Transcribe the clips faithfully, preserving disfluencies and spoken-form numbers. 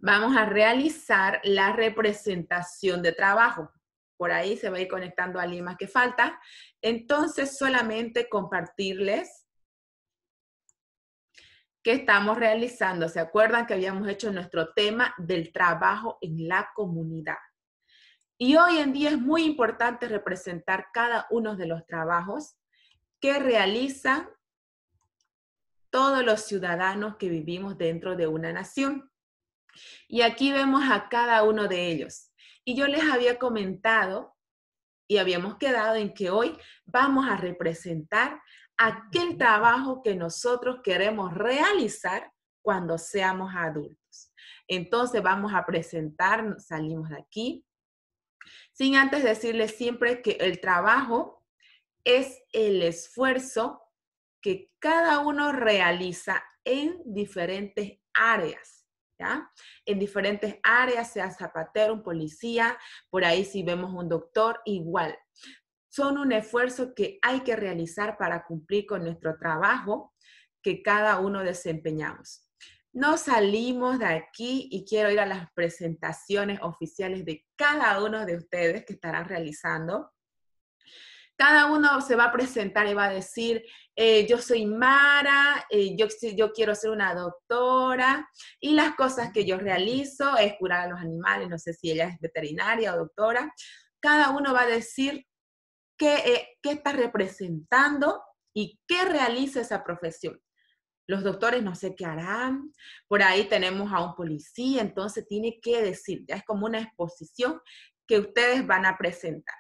Vamos a realizar la representación de trabajo. Por ahí se va a ir conectando a alguien más que falta. Entonces, solamente compartirles que estamos realizando. ¿Se acuerdan que habíamos hecho nuestro tema del trabajo en la comunidad? Y hoy en día es muy importante representar cada uno de los trabajos que realizan todos los ciudadanos que vivimos dentro de una nación. Y aquí vemos a cada uno de ellos. Y yo les había comentado y habíamos quedado en que hoy vamos a representar aquel trabajo que nosotros queremos realizar cuando seamos adultos. Entonces vamos a presentar, salimos de aquí, sin antes decirles siempre que el trabajo es el esfuerzo que cada uno realiza en diferentes áreas, ¿ya? En diferentes áreas, sea zapatero, un policía, por ahí si vemos un doctor, igual. Son un esfuerzo que hay que realizar para cumplir con nuestro trabajo que cada uno desempeñamos. Nos salimos de aquí y quiero ir a las presentaciones oficiales de cada uno de ustedes que estarán realizando. Cada uno se va a presentar y va a decir, eh, yo soy Mara, eh, yo, yo quiero ser una doctora, y las cosas que yo realizo es curar a los animales, no sé si ella es veterinaria o doctora. Cada uno va a decir qué, eh, qué está representando y qué realiza esa profesión. Los doctores no sé qué harán, por ahí tenemos a un policía, entonces tiene que decir, ya es como una exposición que ustedes van a presentar.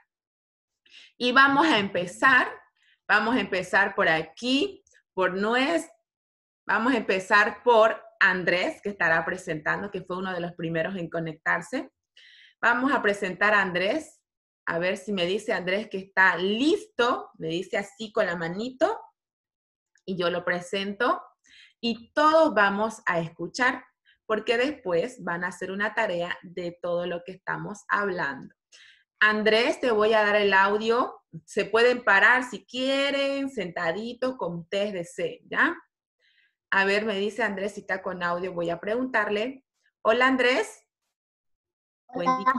Y vamos a empezar, vamos a empezar por aquí, por Nuez, vamos a empezar por Andrés, que estará presentando, que fue uno de los primeros en conectarse. Vamos a presentar a Andrés, a ver si me dice Andrés que está listo, me dice así con la manito, y yo lo presento, y todos vamos a escuchar, porque después van a hacer una tarea de todo lo que estamos hablando. Andrés, te voy a dar el audio. Se pueden parar si quieren, sentaditos, como ustedes deseen, ¿ya? A ver, me dice Andrés si está con audio. Voy a preguntarle. Hola, Andrés. Buen día.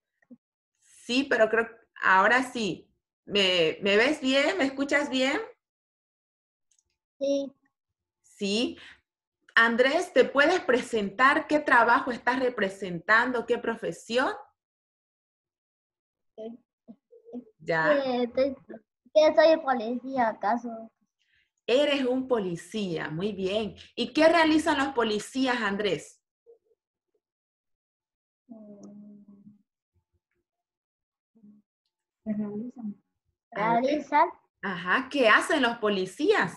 Sí, pero creo que ahora sí. ¿Me, ¿Me ves bien? ¿Me escuchas bien? Sí. Sí. Andrés, ¿te puedes presentar qué trabajo estás representando? ¿Qué profesión? Sí. ¿Ya? Estoy- ¿Qué soy policía acaso? Eres un policía, muy bien. ¿Y qué realizan los policías, Andrés? Mm, ¿Qué realizan? A ver. Realizan, Ajá, ¿qué hacen los policías?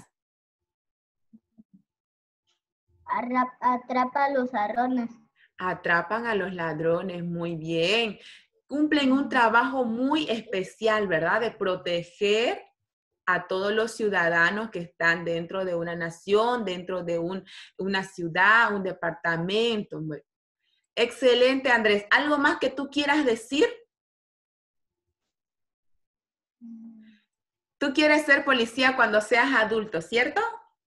arra- atrapa a los ladrones. Atrapan a los ladrones, muy bien. Cumplen un trabajo muy especial, ¿verdad? De proteger a todos los ciudadanos que están dentro de una nación, dentro de un, una ciudad, un departamento. Excelente, Andrés. ¿Algo más que tú quieras decir? Tú quieres ser policía cuando seas adulto, ¿cierto?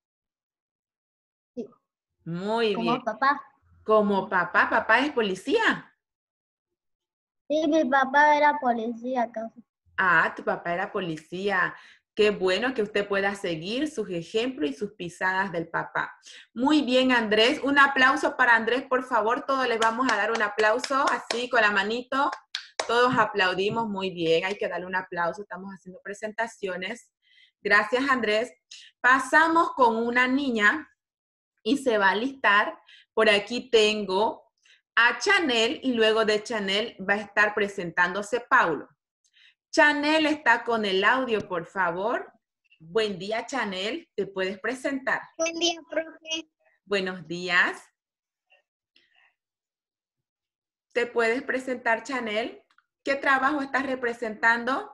Sí, Muy bien. como papá. Como papá, papá es policía. Sí, mi papá era policía acaso. Ah, tu papá era policía. Qué bueno que usted pueda seguir sus ejemplos y sus pisadas del papá. Muy bien, Andrés. Un aplauso para Andrés, por favor. Todos le vamos a dar un aplauso, así con la manito. Todos aplaudimos muy bien. Hay que darle un aplauso. Estamos haciendo presentaciones. Gracias, Andrés. Pasamos con una niña y se va a listar. Por aquí tengo a Chanel y luego de Chanel va a estar presentándose Paulo. Chanel está con el audio, por favor. Buen día, Chanel. ¿Te puedes presentar? Buen día, profe. Buenos días. ¿Te puedes presentar, Chanel? ¿Qué trabajo estás representando?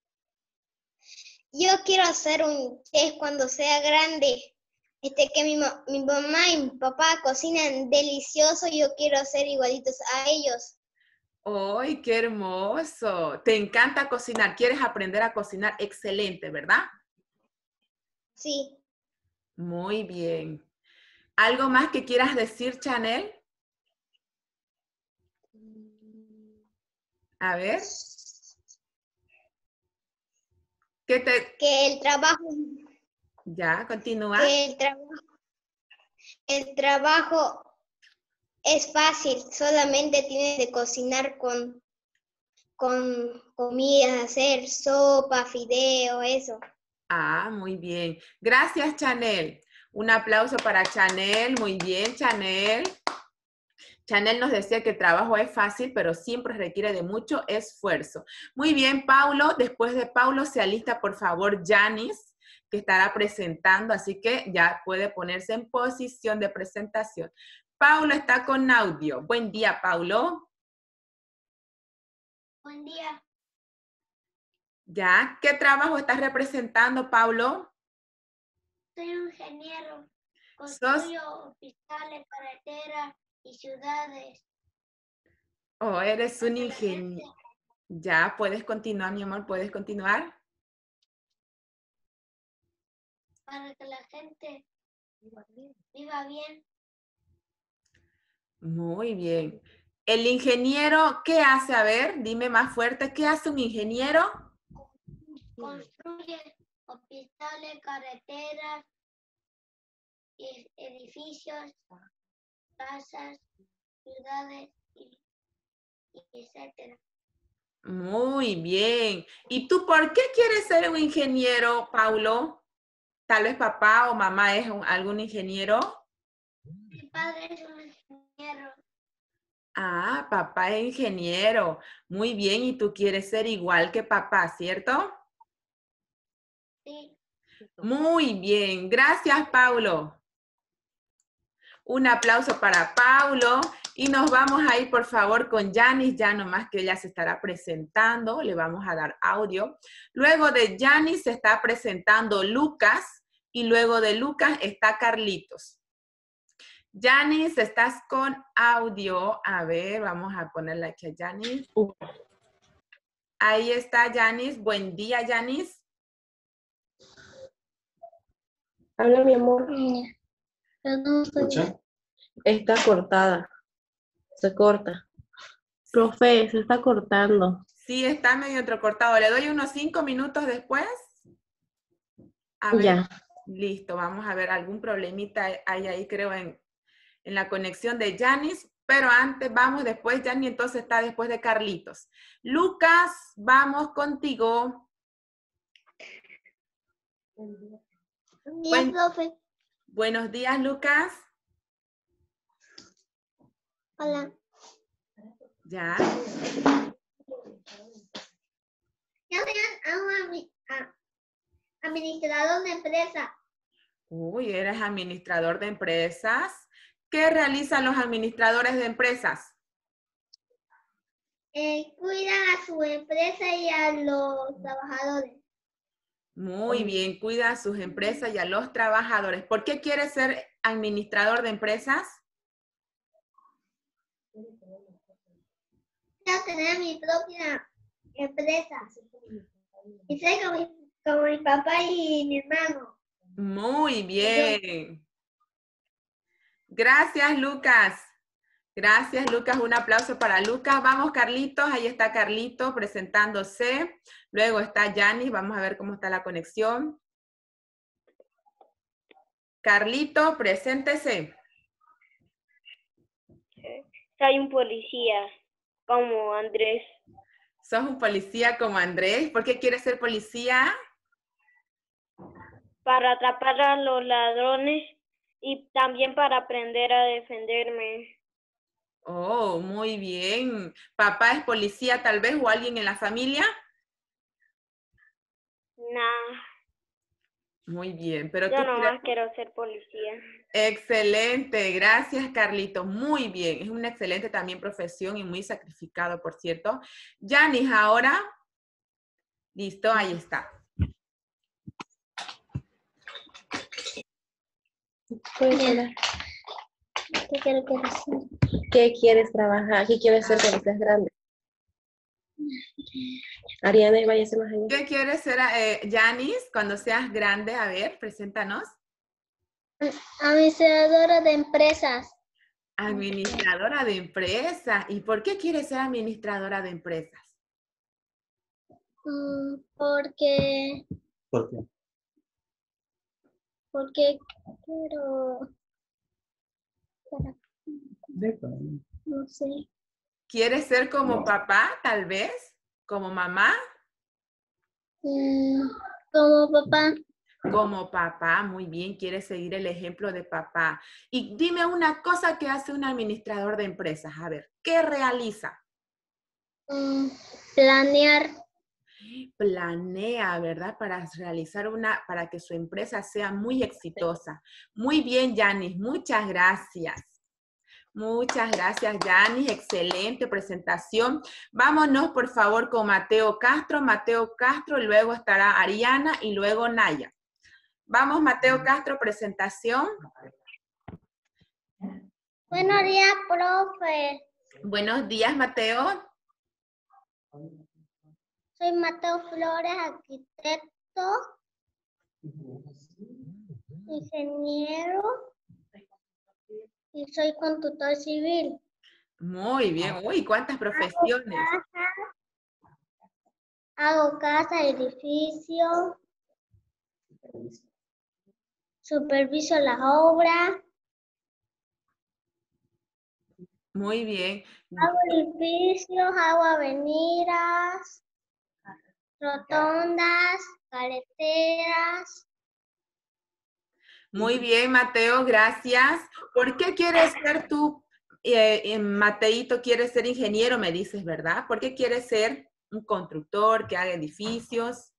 Yo quiero hacer un chef cuando sea grande. Este que mi, ma- mi mamá y mi papá cocinan delicioso y yo quiero ser igualitos a ellos. ¡Ay, qué hermoso! Te encanta cocinar. ¿Quieres aprender a cocinar? Excelente, ¿verdad? Sí. Muy bien. ¿Algo más que quieras decir, Chanel? A ver. ¿Qué te...? Que el trabajo, Ya, continúa. que el trabajo, el trabajo es fácil, solamente tienes que cocinar con, con comidas, hacer sopa, fideo, eso. Ah, muy bien. Gracias, Chanel. Un aplauso para Chanel. Muy bien, Chanel. Chanel nos decía que el trabajo es fácil, pero siempre requiere de mucho esfuerzo. Muy bien, Paulo. Después de Paulo se alista, por favor, Yanis, que estará presentando, así que ya puede ponerse en posición de presentación. Paulo está con audio. Buen día, Paulo. Buen día. ¿Ya? ¿Qué trabajo estás representando, Paulo? Soy un ingeniero. Sos- Construyo hospitales, carreteras y ciudades. Oh, eres un Para la ingeniero. gente, Ya, puedes continuar, mi amor, puedes continuar. para que la gente viva bien. Muy bien. El ingeniero, ¿qué hace? A ver, dime más fuerte, ¿qué hace un ingeniero? Construye hospitales, carreteras, y edificios, casas, ciudades, y, y etcétera. Muy bien. ¿Y tú por qué quieres ser un ingeniero, Paulo? Tal vez papá o mamá es un- algún ingeniero. Mi padre es un ingeniero. Ah, papá es ingeniero. Muy bien, y tú quieres ser igual que papá, ¿cierto? Sí. Muy bien. Gracias, Paulo. Un aplauso para Paulo. Y nos vamos a ir, por favor, con Yanis, ya nomás que ella se estará presentando. Le vamos a dar audio. Luego de Yanis se está presentando Lucas. Y luego de Lucas está Carlitos. Yanis, estás con audio. A ver, vamos a ponerle aquí a Yanis. Ahí está Yanis. Buen día, Yanis. Habla, mi amor. Yo no soy- ¿Escucha? Está cortada. Se corta. Profe, se está cortando. Sí, está medio entrecortado. Le doy unos cinco minutos después. A ver. Ya. Listo, vamos a ver, algún problemita hay ahí, creo, en, en la conexión de Yanis, pero antes vamos después, Yanis entonces está después de Carlitos. Lucas, vamos contigo. Buen día, Buen- profe. Buenos días, Lucas. Hola. Ya. Yo soy un admi- a- administrador de empresa. Uy, eres administrador de empresas. ¿Qué realizan los administradores de empresas? Eh, cuidan a su empresa y a los trabajadores. Muy bien, cuida a sus empresas y a los trabajadores. ¿Por qué quieres ser administrador de empresas? Quiero tener mi propia empresa. Y ser como mi, como mi papá y mi hermano. Muy bien. Gracias, Lucas. Gracias, Lucas. Un aplauso para Lucas. Vamos, Carlitos. Ahí está Carlitos presentándose. Luego está Yanis. Vamos a ver cómo está la conexión. Carlito, preséntese. Soy un policía, como Andrés, ¿Sos un policía como Andrés? ¿Por qué quieres ser policía? para atrapar a los ladrones y también para aprender a defenderme. Oh, muy bien. ¿Papá es policía tal vez o alguien en la familia? Nah, Muy bien, pero yo tú nomás quieres... quiero ser policía. Excelente, gracias Carlitos, muy bien, es una excelente también profesión y muy sacrificado, por cierto. Yanis, ahora, listo, ahí está. Puedes hablar. ¿Qué quiero que decir? ¿Qué quieres trabajar? ¿Qué quieres ser cuando seas grande? Ariana, váyase más allá. ¿Qué quieres ser, eh, Yanis, cuando seas grande? A ver, preséntanos. Administradora de empresas. Administradora de empresas. ¿Y por qué quieres ser administradora de empresas? Mm, porque, ¿Por qué? porque quiero, para- no sé, ¿Quieres ser como papá, tal vez? ¿Como mamá? Mm, como papá. Como papá, muy bien, quieres seguir el ejemplo de papá. Y dime una cosa que hace un administrador de empresas. A ver, ¿qué realiza? Mm, planear. Planea, ¿verdad? Para realizar una, para que su empresa sea muy exitosa. Muy bien, Yanis, muchas gracias. Muchas gracias, Yanis. Excelente presentación. Vámonos, por favor, con Mateo Castro. Mateo Castro, y luego estará Ariana y luego Naya. Vamos, Mateo Castro, presentación. Buenos días, profe. Buenos días, Mateo. Soy Mateo Flores, arquitecto, ingeniero y soy conductor civil. Muy bien. Uy, ¿cuántas profesiones? Hago casa, edificio, superviso las obras, Muy bien. hago edificios, hago avenidas, rotondas, carreteras. Muy bien, Mateo, gracias. ¿Por qué quieres ser tú, eh, eh, Mateito, quieres ser ingeniero, me dices, ¿verdad? ¿Por qué quieres ser un constructor que haga edificios?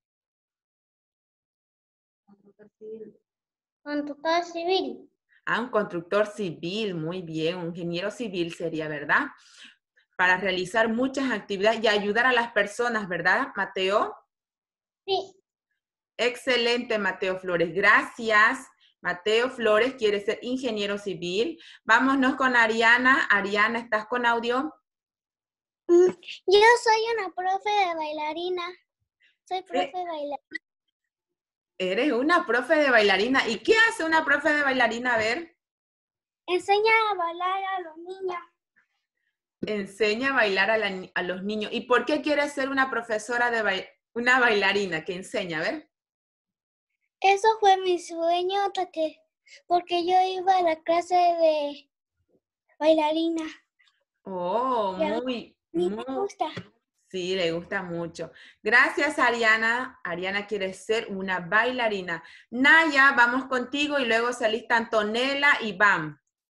Conductor civil. Ah, un constructor civil, muy bien, un ingeniero civil sería, ¿verdad? Para realizar muchas actividades y ayudar a las personas, ¿verdad, Mateo? Sí. Excelente, Mateo Flores. Gracias. Mateo Flores quiere ser ingeniero civil. Vámonos con Ariana. Ariana, ¿estás con audio? Yo soy una profe de bailarina. Soy profe Eh, de bailarina. Eres una profe de bailarina. ¿Y qué hace una profe de bailarina? A ver. Enseña a bailar a los niños. Enseña a bailar a, la, a los niños. ¿Y por qué quieres ser una profesora de ba una bailarina que enseña? A ver. Eso fue mi sueño hasta que, porque yo iba a la clase de bailarina. Oh, Y a muy, mí me muy. gusta. Sí, le gusta mucho. Gracias, Ariana. Ariana quiere ser una bailarina. Naya, vamos contigo y luego se lista Antonella y Bam.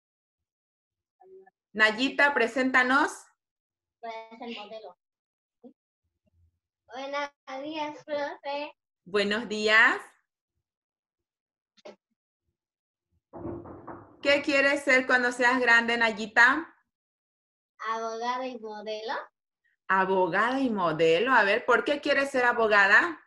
Nayita, preséntanos. Es el modelo. Buenos días, profe. Buenos días. ¿Qué quieres ser cuando seas grande, Nayita? Abogada y modelo. Abogada y modelo. A ver, ¿por qué quieres ser abogada?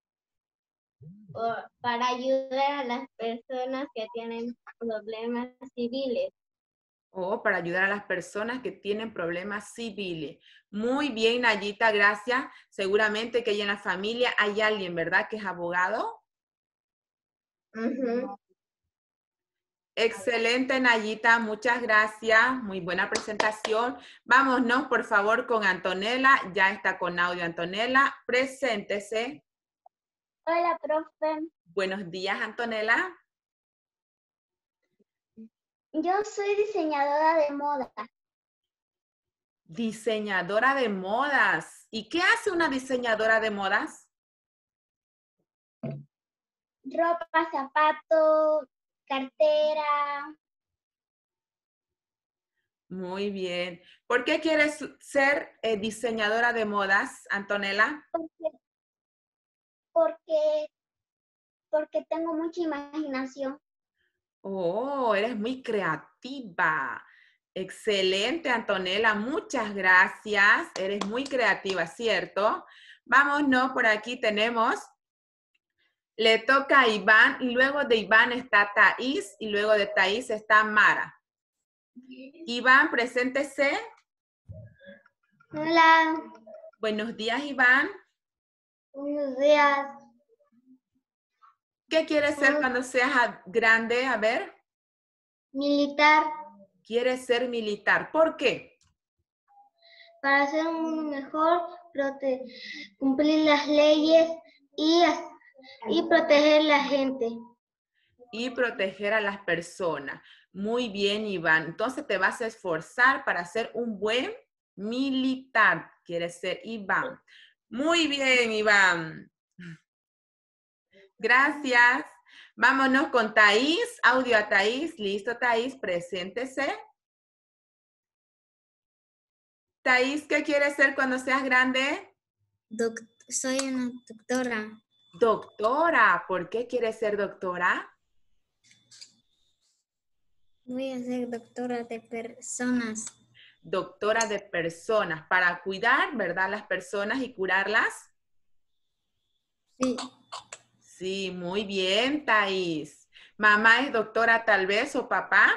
Por- para ayudar a las personas que tienen problemas civiles. Oh, para ayudar a las personas que tienen problemas civiles. Muy bien, Nayita, gracias. Seguramente que ahí en la familia hay alguien, ¿verdad? Que es abogado. Uh-huh. Excelente, Nayita, muchas gracias. Muy buena presentación. Vámonos, por favor, con Antonella. Ya está con audio Antonella. Preséntese. Hola, profe. Buenos días, Antonella. Yo soy diseñadora de moda. Diseñadora de modas. ¿Y qué hace una diseñadora de modas? Ropa, zapatos, cartera. Muy bien. ¿Por qué quieres ser eh, diseñadora de modas, Antonella? Porque, porque, porque tengo mucha imaginación. Oh, eres muy creativa. Excelente, Antonella. Muchas gracias. Eres muy creativa, ¿cierto? Vámonos, por aquí tenemos. Le toca a Iván y luego de Iván está Thaís y luego de Thaís está Mara. Iván, preséntese. Hola. Buenos días, Iván. Buenos días. ¿Qué quieres ser cuando seas grande? A ver. Militar. Quieres ser militar. ¿Por qué? para hacer un mundo mejor, prote- cumplir las leyes y, as- y proteger la gente. Y proteger a las personas. Muy bien, Iván. Entonces te vas a esforzar para ser un buen militar. Quieres ser Iván. Muy bien, Iván. Gracias. Vámonos con Thaís. Audio a Thaís. Listo, Thaís. Preséntese. Thaís, ¿qué quieres ser cuando seas grande? Doc- soy una doctora. Doctora. ¿Por qué quieres ser doctora? Voy a ser doctora de personas. Doctora de personas. Para cuidar, ¿verdad? Las personas y curarlas. Sí. Sí, muy bien, Thaís. ¿Mamá es doctora tal vez o papá?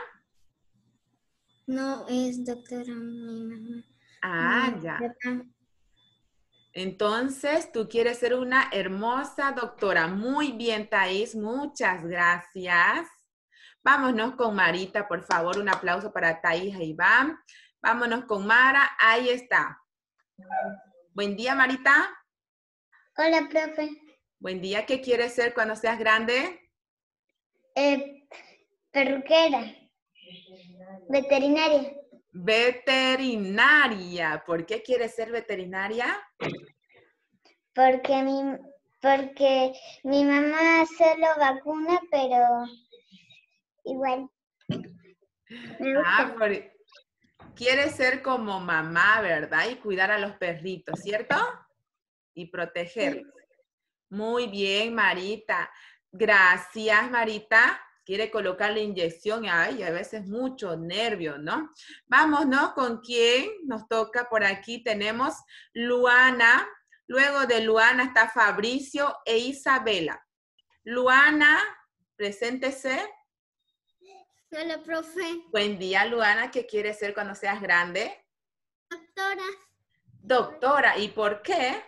No es doctora mi mamá. Ah, Mi ya. papá. Entonces, tú quieres ser una hermosa doctora. Muy bien, Thaís. Muchas gracias. Vámonos con Marita, por favor. Un aplauso para Thaís e Iván. Vámonos con Mara. Ahí está. Buen día, Marita. Hola, profe. Buen día. ¿Qué quieres ser cuando seas grande? Eh, perruquera. Veterinaria. Veterinaria. ¿Por qué quieres ser veterinaria? Porque mi, porque mi mamá solo vacuna, pero igual. Me Ah, gusta. por- quieres ser como mamá, ¿verdad? Y cuidar a los perritos, ¿cierto? Y protegerlos. Muy bien, Marita. Gracias, Marita. Quiere colocar la inyección. Ay, a veces mucho nervio, ¿no? Vámonos con quién nos toca por aquí. Tenemos Luana. Luego de Luana está Fabricio e Isabela. Luana, preséntese. Hola, profe. Buen día, Luana. ¿Qué quieres ser cuando seas grande? Doctora. Doctora. ¿Y por qué?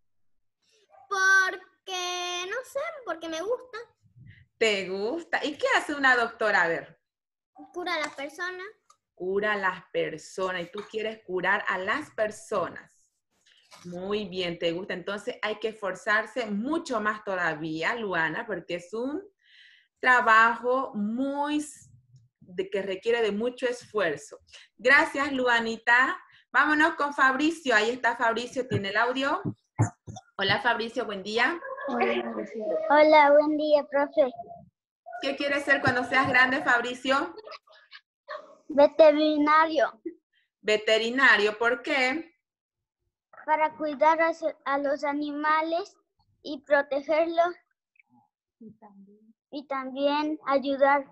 Porque, no sé, porque me gusta. ¿Te gusta? ¿Y qué hace una doctora? A ver. Cura a las personas. Cura a las personas. Y tú quieres curar a las personas. Muy bien, te gusta. Entonces hay que esforzarse mucho más todavía, Luana, porque es un trabajo muy de, que requiere de mucho esfuerzo. Gracias, Luanita. Vámonos con Fabricio. Ahí está Fabricio, tiene el audio. Hola, Fabricio, buen día. Hola, buen día, profe. ¿Qué quieres ser cuando seas grande, Fabricio? Veterinario. Veterinario, ¿por qué? Para cuidar a, a los animales y protegerlos. Y también ayudar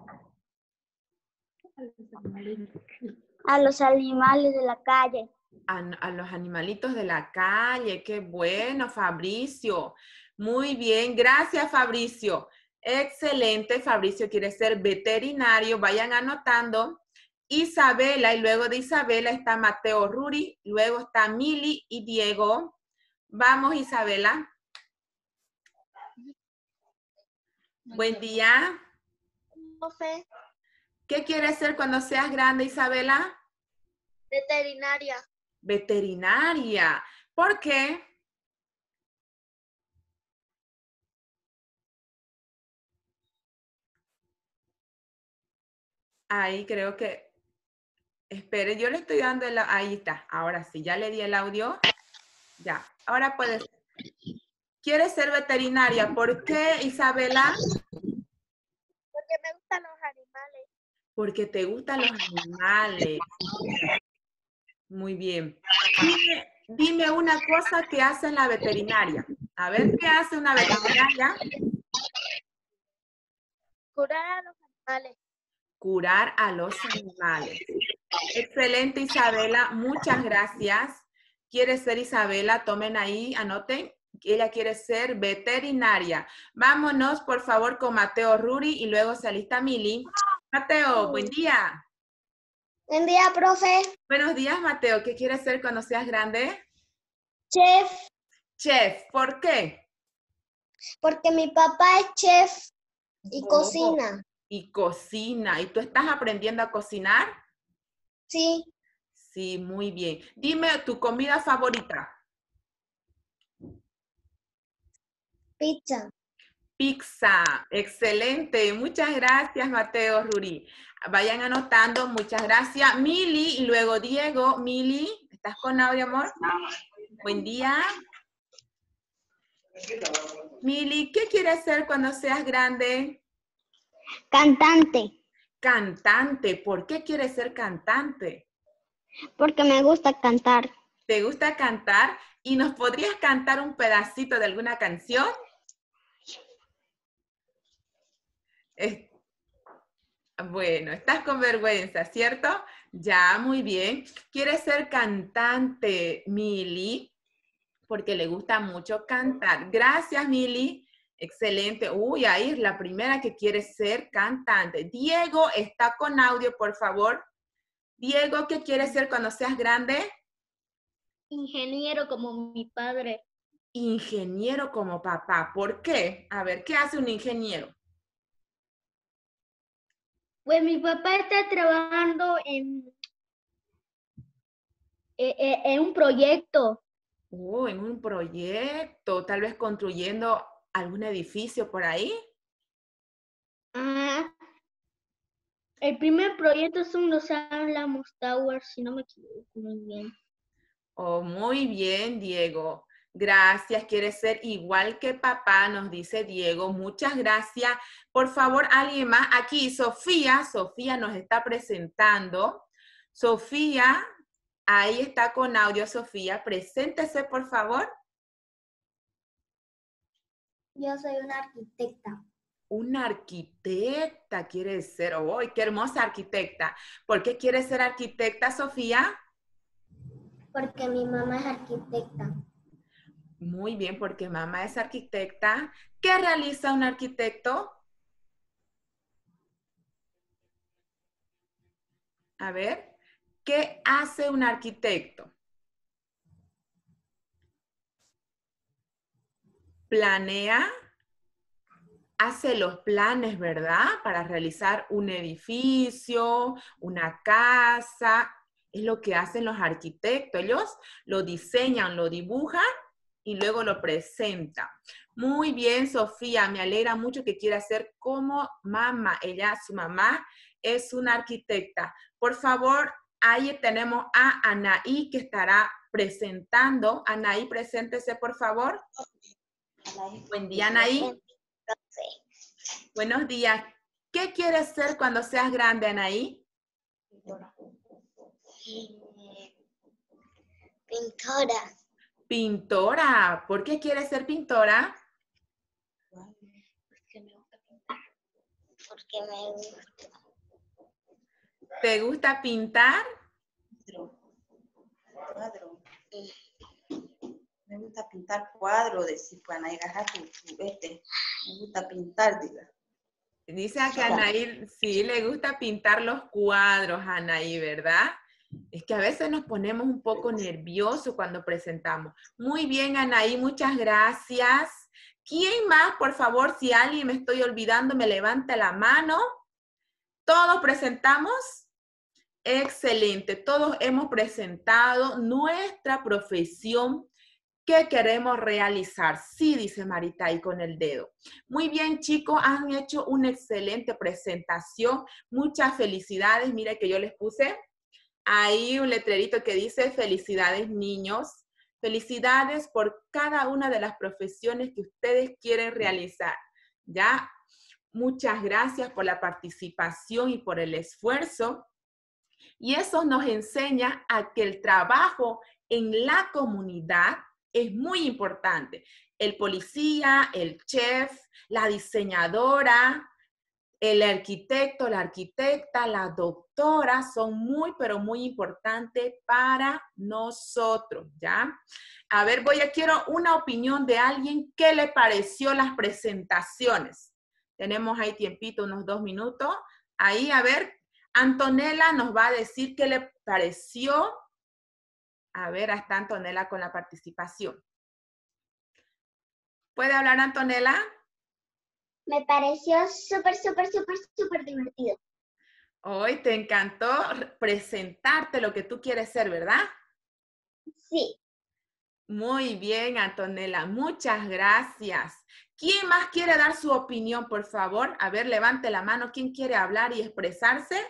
a los animales de la calle. A, a los animalitos de la calle. Qué bueno, Fabricio. Muy bien, gracias, Fabricio. Excelente, Fabricio quiere ser veterinario. Vayan anotando. Isabela, y luego de Isabela está Mateo Ruri, luego está Mili y Diego. Vamos, Isabela. Buen día. Profe, ¿Qué quieres ser cuando seas grande, Isabela? veterinaria. Veterinaria. ¿Por qué? Ahí creo que... Espere, yo le estoy dando el... Ahí está, ahora sí, ya le di el audio. Ya, ahora puedes... ¿Quieres ser veterinaria? ¿Por qué, Isabela? Porque me gustan los animales. Porque te gustan los animales. Muy bien. Dime, dime una cosa que hace la veterinaria. A ver, ¿qué hace una veterinaria? Curar a los animales. Curar a los animales. Excelente, Isabela. Muchas gracias. ¿Quiere ser Isabela? Tomen ahí, anoten. Ella quiere ser veterinaria. Vámonos, por favor, con Mateo Ruri y luego se alista Mili. Mateo, buen día. Buen día, profe. Buenos días, Mateo. ¿Qué quieres ser cuando seas grande? Chef, Chef. ¿Por qué? porque mi papá es chef y Oh, cocina. Y cocina. ¿Y tú estás aprendiendo a cocinar? Sí. Sí. Sí, muy bien. Dime tu comida favorita. Pizza. Pizza. Excelente. Muchas gracias, Mateo, Ruri. Vayan anotando. Muchas gracias. Mili y luego Diego. Mili, ¿estás con audio, amor? Buen día. Mili, ¿qué quieres ser cuando seas grande? Cantante. Cantante. ¿Por qué quieres ser cantante? Porque me gusta cantar. ¿Te gusta cantar? ¿Y nos podrías cantar un pedacito de alguna canción? Es- Bueno, estás con vergüenza, ¿cierto? Ya, muy bien. ¿Quieres ser cantante, Mili? Porque le gusta mucho cantar. Gracias, Mili. Excelente. Uy, ahí es la primera que quiere ser cantante. Diego, está con audio, por favor. Diego, ¿qué quieres ser cuando seas grande? Ingeniero como mi padre. Ingeniero como papá. ¿Por qué? A ver, ¿qué hace un ingeniero? Pues mi papá está trabajando en, en, en un proyecto. Oh, en un proyecto, tal vez construyendo algún edificio por ahí. Ajá. El primer proyecto son los Alamos Towers, si no me equivoco muy bien. Oh, muy bien, Diego. Gracias. Quiere ser igual que papá, nos dice Diego. Muchas gracias. Por favor, alguien más. Aquí, Sofía. Sofía nos está presentando. Sofía, ahí está con audio, Sofía. Preséntese, por favor. Yo soy una arquitecta. Una arquitecta quiere ser. ¡Oh, qué hermosa arquitecta! ¿Por qué quiere ser arquitecta, Sofía? Porque mi mamá es arquitecta. Muy bien, porque mamá es arquitecta. ¿Qué realiza un arquitecto? A ver, ¿qué hace un arquitecto? Planea, hace los planes, ¿verdad? Para realizar un edificio, una casa. Es lo que hacen los arquitectos. Ellos lo diseñan, lo dibujan y luego lo presentan. Muy bien, Sofía. Me alegra mucho que quiera ser como mamá. Ella, su mamá, es una arquitecta. Por favor, ahí tenemos a Anaí que estará presentando. Anaí, preséntese, por favor. Buen día, Anaí. Buenos días. ¿Qué quieres ser cuando seas grande, Anaí? Pintora. Pintora. ¿Por qué quieres ser pintora? Porque me gusta pintar. Porque me gusta. ¿Te gusta pintar? Cuadro. Me gusta pintar cuadros, decir, pues Anaí, agarra tu, tu, este, me gusta pintar, diga. Dice a que a Anaí sí le gusta pintar los cuadros, Anaí, ¿verdad? Es que a veces nos ponemos un poco nerviosos cuando presentamos. Muy bien, Anaí, muchas gracias. ¿Quién más, por favor, si alguien me estoy olvidando, me levanta la mano? ¿Todos presentamos? Excelente, todos hemos presentado nuestra profesión que queremos realizar. Sí, dice Marita ahí con el dedo. Muy bien, chicos, han hecho una excelente presentación. Muchas felicidades. Mire que yo les puse ahí un letrerito que dice felicidades, niños. Felicidades por cada una de las profesiones que ustedes quieren realizar. ¿Ya? Muchas gracias por la participación y por el esfuerzo. Y eso nos enseña a que el trabajo en la comunidad es muy importante. El policía, el chef, la diseñadora, el arquitecto, la arquitecta, la doctora son muy, pero muy importantes para nosotros, ¿ya? A ver, voy a, quiero una opinión de alguien. ¿Qué le pareció las presentaciones? Tenemos ahí tiempito, unos dos minutos. Ahí, a ver, Antonella nos va a decir qué le pareció. A ver, hasta Antonella con la participación. ¿Puede hablar, Antonella? Me pareció súper, súper, súper, súper divertido. Hoy te encantó presentarte lo que tú quieres ser, ¿verdad? Sí. Muy bien, Antonella, muchas gracias. ¿Quién más quiere dar su opinión, por favor? A ver, levante la mano. ¿Quién quiere hablar y expresarse?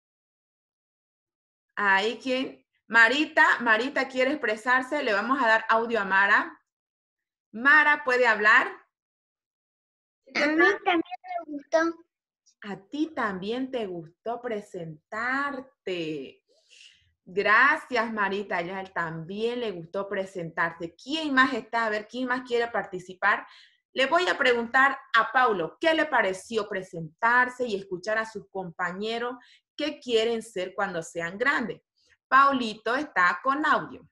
Ahí, ¿quién? Marita, Marita quiere expresarse. Le vamos a dar audio a Mara. Mara, ¿puede hablar? A mí también me gustó. A ti también te gustó presentarte. Gracias, Marita. A ella también le gustó presentarse. ¿Quién más está? A ver, ¿quién más quiere participar? Le voy a preguntar a Paulo, ¿qué le pareció presentarse y escuchar a sus compañeros qué quieren ser cuando sean grandes? Paulito está con audio.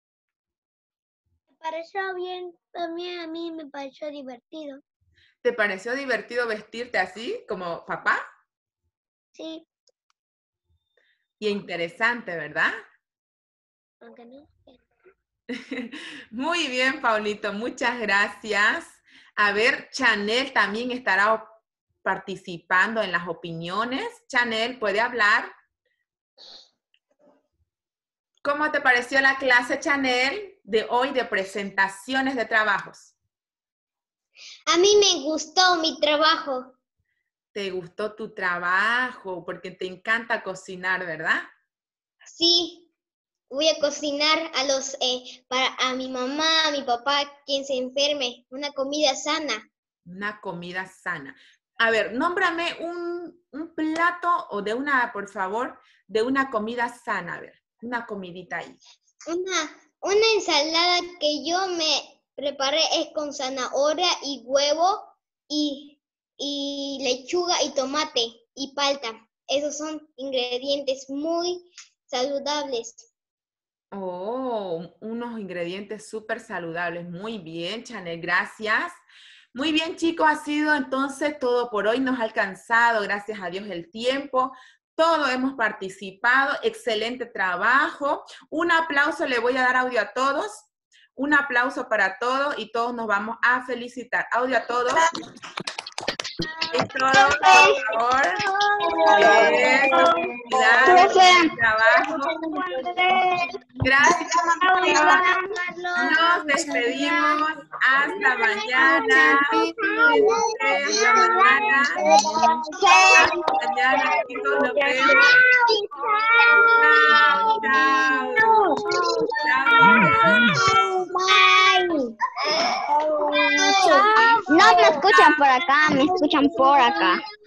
Me pareció bien, también a mí me pareció divertido. ¿Te pareció divertido vestirte así, como papá? Sí. Y interesante, ¿verdad? Aunque no. Muy bien, Paulito, muchas gracias. A ver, Chanel también estará participando en las opiniones. Chanel, ¿puede hablar? ¿Cómo te pareció la clase, Chanel, de hoy de presentaciones de trabajos? A mí me gustó mi trabajo. ¿Te gustó tu trabajo? Porque te encanta cocinar, ¿verdad? Sí, voy a cocinar a los eh, para a mi mamá, a mi papá, quien se enferme, una comida sana. Una comida sana. A ver, nómbrame un, un plato o de una, por favor, de una comida sana. A ver, una comidita ahí. Una, una ensalada que yo me preparé es con zanahoria y huevo y, y lechuga y tomate y palta. Esos son ingredientes muy saludables. Oh, unos ingredientes súper saludables. Muy bien, Chanel, gracias. Muy bien, chicos, ha sido entonces todo por hoy. Nos ha alcanzado, gracias a Dios, el tiempo. Todos hemos participado. Excelente trabajo. Un aplauso, le voy a dar audio a todos. Un aplauso para todos y todos nos vamos a felicitar. Audio a todos. Es todo, por favor. Eso, felicidades, buen trabajo. Gracias. Nos despedimos. Hasta mañana. Hasta mañana. Hasta mañana, chicos. Nos vemos. Chao, chao. No me escuchan por acá, me escuchan por acá.